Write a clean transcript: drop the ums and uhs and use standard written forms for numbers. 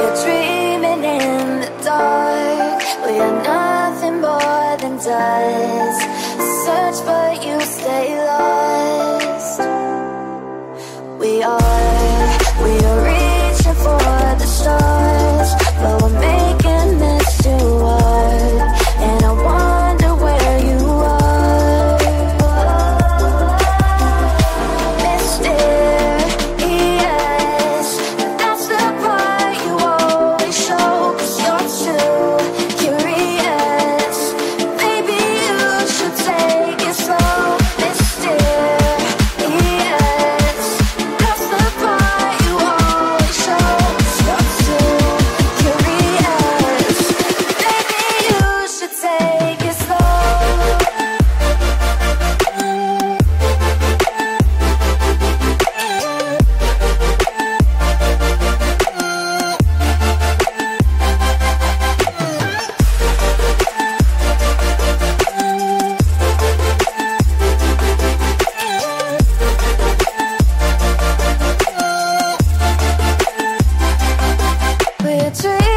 We're dreaming in the dark. We are nothing more than dust. Search but you stay lost. We are reaching for the stars, but we're making this too hard. And I wonder where you are. Mysterious, that's the part you always show. 'Cause you're too curious. Maybe you should take it slow. Mysterious, that's the part you always show. 'Cause you're too curious. Maybe you should take it slow. We're dreaming